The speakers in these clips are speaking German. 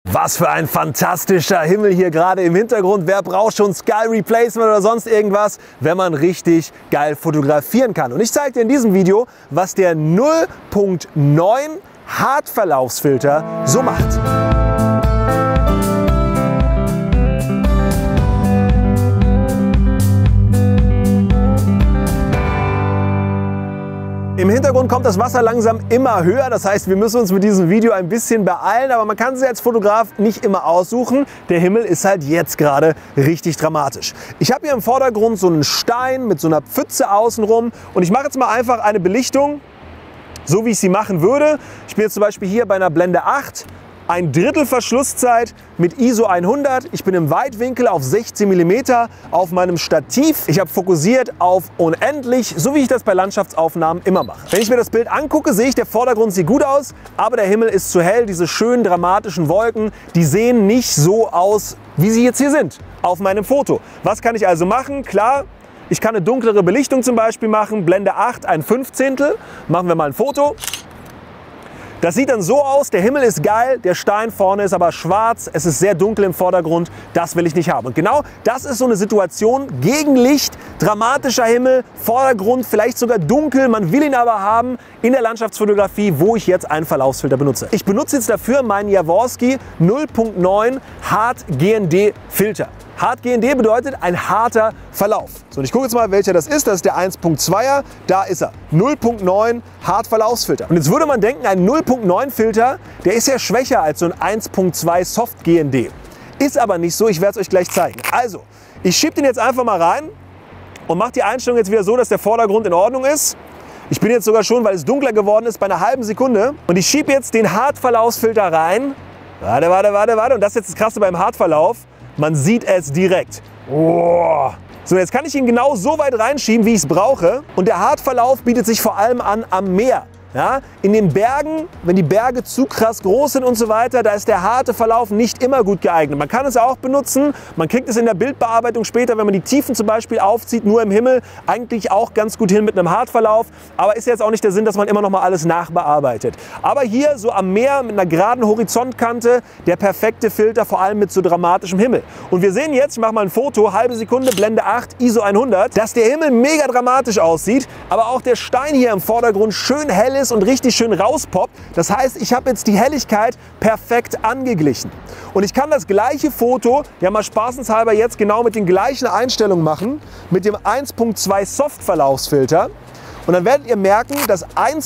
Was für ein fantastischer Himmel hier gerade im Hintergrund. Wer braucht schon Sky Replacement oder sonst irgendwas, wenn man richtig geil fotografieren kann? Und ich zeige dir in diesem Video, was der 0.9 Hartverlaufsfilter so macht. Im Hintergrund kommt das Wasser langsam immer höher, das heißt, wir müssen uns mit diesem Video ein bisschen beeilen, aber man kann sich als Fotograf nicht immer aussuchen. Der Himmel ist halt jetzt gerade richtig dramatisch. Ich habe hier im Vordergrund so einen Stein mit so einer Pfütze außenrum und ich mache jetzt mal einfach eine Belichtung, so wie ich sie machen würde. Ich bin jetzt zum Beispiel hier bei einer Blende 8. 1/3 Verschlusszeit mit ISO 100. Ich bin im Weitwinkel auf 16 mm auf meinem Stativ. Ich habe fokussiert auf unendlich, so wie ich das bei Landschaftsaufnahmen immer mache. Wenn ich mir das Bild angucke, sehe ich, der Vordergrund sieht gut aus, aber der Himmel ist zu hell. Diese schönen dramatischen Wolken, die sehen nicht so aus, wie sie jetzt hier sind auf meinem Foto. Was kann ich also machen? Klar, ich kann eine dunklere Belichtung zum Beispiel machen. Blende 8, 1/15. Machen wir mal ein Foto. Das sieht dann so aus, der Himmel ist geil, der Stein vorne ist aber schwarz, es ist sehr dunkel im Vordergrund, das will ich nicht haben. Und genau das ist so eine Situation, Gegenlicht, dramatischer Himmel, Vordergrund vielleicht sogar dunkel, man will ihn aber haben in der Landschaftsfotografie, wo ich jetzt einen Verlaufsfilter benutze. Ich benutze jetzt dafür meinen Jaworski 0.9 Hard GND Filter. Hard GND bedeutet ein harter Verlauf. So, und ich gucke jetzt mal, welcher das ist. Das ist der 1.2er. Da ist er. 0.9 Hartverlaufsfilter. Und jetzt würde man denken, ein 0.9 Filter, der ist ja schwächer als so ein 1.2 Soft GND. Ist aber nicht so. Ich werde es euch gleich zeigen. Also, ich schiebe den jetzt einfach mal rein und mache die Einstellung jetzt wieder so, dass der Vordergrund in Ordnung ist. Ich bin jetzt sogar schon, weil es dunkler geworden ist, bei einer halben Sekunde. Und ich schiebe jetzt den Hartverlaufsfilter rein. Warte. Und das ist jetzt das Krasse beim Hartverlauf. Man sieht es direkt. Oh. So, jetzt kann ich ihn genau so weit reinschieben, wie ich es brauche. Und der Hartverlauf bietet sich vor allem an am Meer. Ja, in den Bergen, wenn die Berge zu krass groß sind und so weiter, da ist der harte Verlauf nicht immer gut geeignet. Man kann es auch benutzen, man kriegt es in der Bildbearbeitung später, wenn man die Tiefen zum Beispiel aufzieht, nur im Himmel, eigentlich auch ganz gut hin mit einem Hartverlauf. Aber ist jetzt auch nicht der Sinn, dass man immer noch mal alles nachbearbeitet. Aber hier so am Meer mit einer geraden Horizontkante, der perfekte Filter, vor allem mit so dramatischem Himmel. Und wir sehen jetzt, ich mache mal ein Foto, halbe Sekunde, Blende 8, ISO 100, dass der Himmel mega dramatisch aussieht, aber auch der Stein hier im Vordergrund schön hell ist und richtig schön rauspoppt. Das heißt, ich habe jetzt die Helligkeit perfekt angeglichen. Und ich kann das gleiche Foto, ja mal spaßenshalber jetzt genau mit den gleichen Einstellungen machen, mit dem 1.2 Soft-Verlaufsfilter. Und dann werdet ihr merken, dass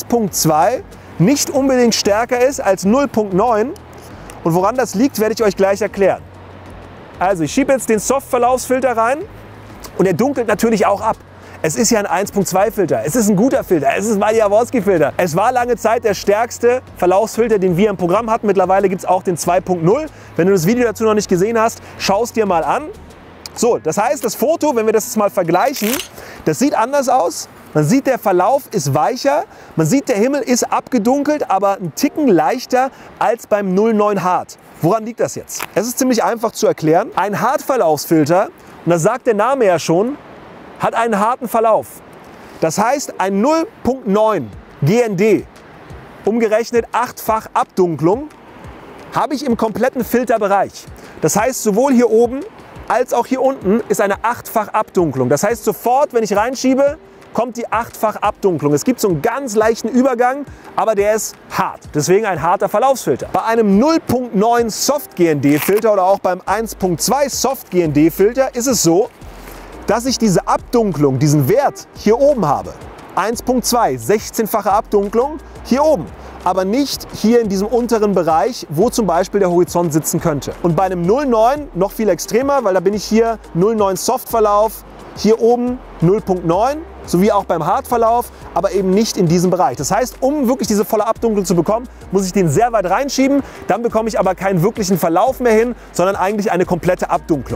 1.2 nicht unbedingt stärker ist als 0.9. Und woran das liegt, werde ich euch gleich erklären. Also ich schiebe jetzt den Soft-Verlaufsfilter rein und er dunkelt natürlich auch ab. Es ist ja ein 1.2 Filter, es ist ein guter Filter, es ist ein Jaworski Filter. Es war lange Zeit der stärkste Verlaufsfilter, den wir im Programm hatten. Mittlerweile gibt es auch den 2.0. Wenn du das Video dazu noch nicht gesehen hast, schau es dir mal an. So, das heißt, das Foto, wenn wir das jetzt mal vergleichen, das sieht anders aus. Man sieht, der Verlauf ist weicher, man sieht, der Himmel ist abgedunkelt, aber ein Ticken leichter als beim 0.9 Hard. Woran liegt das jetzt? Es ist ziemlich einfach zu erklären. Ein Hartverlaufsfilter, und das sagt der Name ja schon, hat einen harten Verlauf. Das heißt, ein 0.9 GND, umgerechnet 8-fach Abdunklung, habe ich im kompletten Filterbereich. Das heißt, sowohl hier oben als auch hier unten ist eine 8-fach Abdunklung. Das heißt, sofort, wenn ich reinschiebe, kommt die 8-fach Abdunklung. Es gibt so einen ganz leichten Übergang, aber der ist hart. Deswegen ein harter Verlaufsfilter. Bei einem 0.9 Soft GND Filter oder auch beim 1.2 Soft GND Filter ist es so, dass ich diese Abdunklung, diesen Wert hier oben habe. 1.2, 16-fache Abdunklung hier oben, aber nicht hier in diesem unteren Bereich, wo zum Beispiel der Horizont sitzen könnte. Und bei einem 0.9 noch viel extremer, weil da bin ich hier 0.9 Softverlauf, hier oben 0.9, sowie auch beim Hartverlauf, aber eben nicht in diesem Bereich. Das heißt, um wirklich diese volle Abdunklung zu bekommen, muss ich den sehr weit reinschieben, dann bekomme ich aber keinen wirklichen Verlauf mehr hin, sondern eigentlich eine komplette Abdunklung.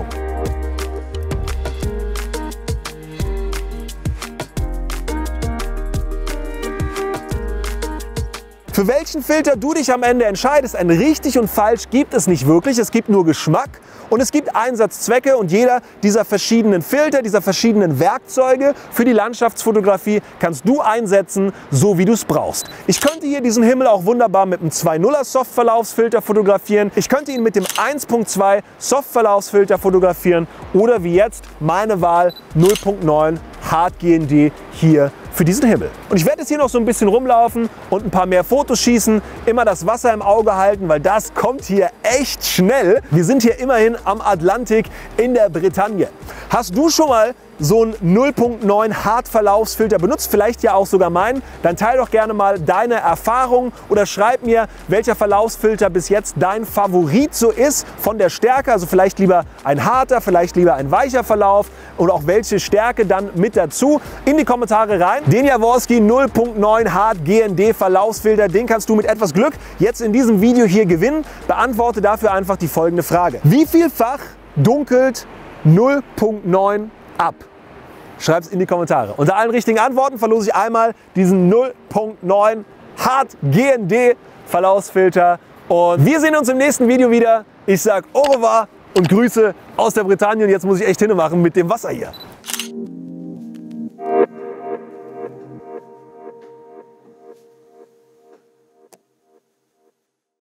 Für welchen Filter du dich am Ende entscheidest, ein richtig und falsch gibt es nicht wirklich. Es gibt nur Geschmack und es gibt Einsatzzwecke und jeder dieser verschiedenen Filter, dieser verschiedenen Werkzeuge für die Landschaftsfotografie kannst du einsetzen, so wie du es brauchst. Ich könnte hier diesen Himmel auch wunderbar mit einem 2.0er Softverlaufsfilter fotografieren. Ich könnte ihn mit dem 1.2 Softverlaufsfilter fotografieren oder wie jetzt meine Wahl 0.9 Hard GND hier für diesen Himmel. Und ich werde jetzt hier noch so ein bisschen rumlaufen und ein paar mehr Fotos schießen. Immer das Wasser im Auge halten, weil das kommt hier echt schnell. Wir sind hier immerhin am Atlantik in der Bretagne. Hast du schon mal so einen 0.9 Hard-Verlaufsfilter benutzt, vielleicht ja auch sogar meinen, dann teile doch gerne mal deine Erfahrungen oder schreib mir, welcher Verlaufsfilter bis jetzt dein Favorit so ist von der Stärke, also vielleicht lieber ein harter, vielleicht lieber ein weicher Verlauf und auch welche Stärke dann mit dazu in die Kommentare rein. Den Jaworski 0.9 Hard GND Verlaufsfilter, den kannst du mit etwas Glück jetzt in diesem Video hier gewinnen. Beantworte dafür einfach die folgende Frage: Wie vielfach dunkelt 0.9 ab? Schreib es in die Kommentare. Unter allen richtigen Antworten verlose ich einmal diesen 0.9 Hard GND Verlaufsfilter. Und wir sehen uns im nächsten Video wieder. Ich sage au revoir und Grüße aus der Bretagne. Und jetzt muss ich echt hinmachen mit dem Wasser hier.